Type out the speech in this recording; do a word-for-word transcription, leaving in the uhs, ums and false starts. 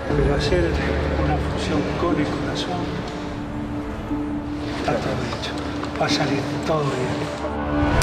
Pero hacer una fusión con el corazón está todo hecho. Va a salir todo bien.